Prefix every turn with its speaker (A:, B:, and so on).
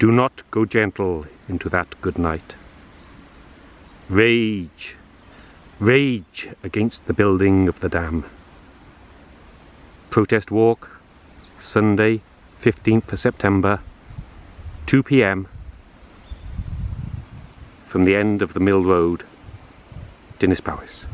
A: Do not go gentle into that good night. Rage, rage against the building of the dam. Protest walk, Sunday, 15th of September, 2 p.m. from the end of the Mill Road, Dinas Powys.